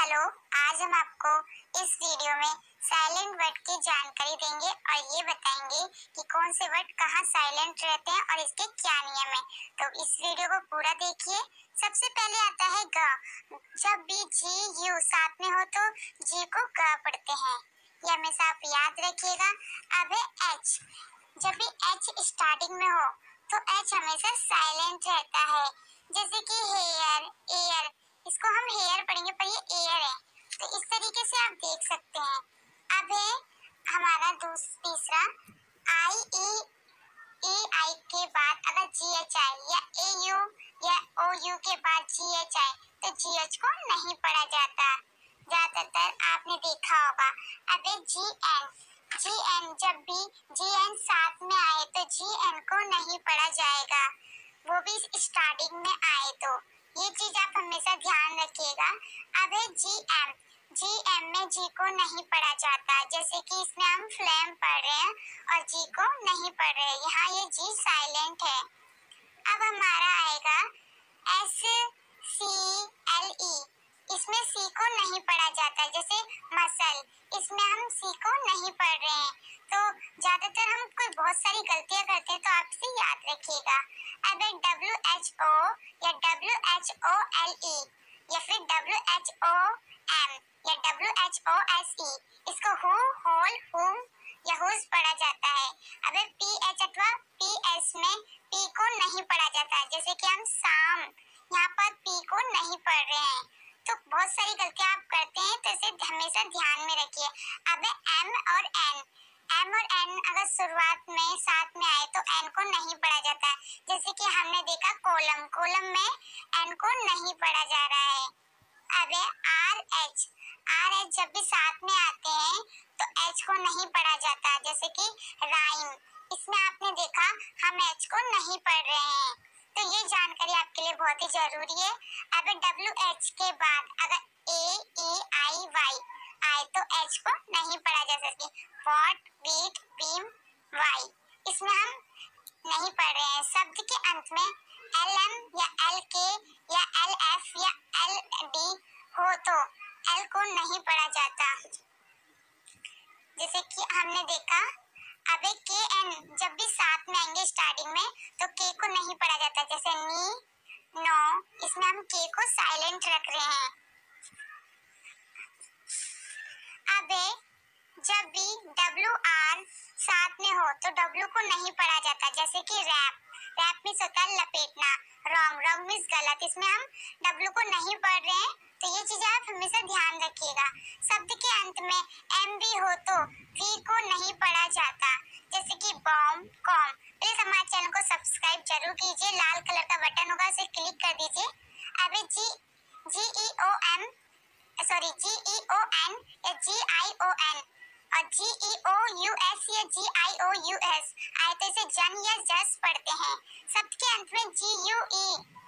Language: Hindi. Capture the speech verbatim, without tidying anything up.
हेलो, आज हम आपको इस वीडियो में साइलेंट वर्ड की जानकारी देंगे और ये बताएंगे कि कौन से वर्ड कहाँ साइलेंट रहते हैं और इसके क्या नियम है। तो इस वीडियो को पूरा देखिए। सबसे पहले आता है ग। जब भी जी यू साथ में हो तो जी को ग पढ़ते हैं, ये हमेशा आप याद रखिएगा। अब है एच। जब भी एच स्टार्टिंग में हो तो एच हमेशा साइलेंट रहता है, जैसे कि हेयर, एयर। इसको हम हेयर पढ़ेंगे पर ये एयर है, तो इस तरीके से आप देख सकते हैं। अब है हमारा तीसरा आई ई। ई आई के बाद अगर जी एच आए या ए यू या ओ यू के बाद जी एच आए तो जी एच को नहीं पढ़ा जाता, ज्यादातर आपने देखा होगा। अब है जी एन। जी एन, जब भी जी एन साथ में आए तो जी एन को नहीं पढ़ा जाएगा, वो भी स्टार्टिंग में आए तो। ये चीज आप हमेशा ध्यान रखिएगा। अब है जी एम। जी एम में जी को नहीं पढ़ा जाता, जैसे कि इसमें हम फ्लेम पढ़ रहे हैं और जी को नहीं पढ़ रहे, यहाँ ये जी साइलेंट है। अब हमारा आएगा एस सी एल ई। इसमें सी को नहीं पढ़ा जाता, जैसे मसल, इसमें हम सी को नहीं पढ़ रहे हैं। तो ज्यादातर हम कोई बहुत सारी गलतियां करते हैं, तो आप इसे याद रखिएगा। अब है डब्ल्यू एच ओ या W H O L E या फिर डब्ल्यू एच ओ एम या W H O S E. इसको हु, होल, हुम या हुज पढ़ा जाता है। अब है पी एच अथवा पी एस में पी को नहीं पढ़ा जाता, जैसे कि हम शाम, यहाँ पर पी को नहीं पढ़ रहे हैं। तो बहुत सारी गलतियां आप करते हैं, तो इसे हमेशा ध्यान में रखिए। अब है एम और एन। एम और एन अगर शुरुआत में साथ में आए तो एन को नहीं पढ़ा जाता है, जैसे कि हमने देखा कोलम, कोलम में एन को नहीं पढ़ा जा रहा है। अब है आर एच। आर एच जब भी साथ में आते हैं तो एच को नहीं पढ़ा जाता, जैसे कि राइम, इसमें आपने देखा हम एच को नहीं पढ़ रहे हैं। तो ये जानकारी आपके लिए बहुत ही जरूरी है। अब डब्ल्यू एच के बाद अगर ए ई आई वाई आए तो एच को नहीं पढ़ा जा सकती। वॉट, बीट, बीम, वाई, इसमें हम नहीं पढ़ रहे हैं। शब्द के अंत में एल एम या एल के या एल एफ या एल डी हो तो एल को नहीं पढ़ा जाता, जैसे कि हमने देखा। अब के एन जब भी साथ में आएंगे स्टार्टिंग में तो के को नहीं पढ़ा जाता, जैसे नी, नो, इसमें हम के को साइलेंट रख रहे हैं। अब जब भी डब्ल्यू आर साथ में हो तो डब्ल्यू को नहीं पढ़ा जाता, जैसे कि रैप। रैप मीन्स होता है लपेटना, रॉन्ग, रॉन्ग मीन्स गलत, इसमें हम डब्ल्यू को नहीं पढ़ रहे हैं। तो ये चीजें आप हमेशा ध्यान रखिएगा। शब्द के अंत में एम भी हो तो वी को नहीं पढ़ा जाता, जैसे कि बॉम्ब, कॉम। प्लीज हमारे चैनल को सब्सक्राइब जरूर कीजिए, लाल कलर का बटन होगा उसे क्लिक कर दीजिए। अब G G E O M sorry G E O N या जी आई ओ एन और जी ई ओ यू एस या जी आई ओ यू एस आए तो इसे जन या जस पढ़ते हैं। शब्द के अंत में जी यू ई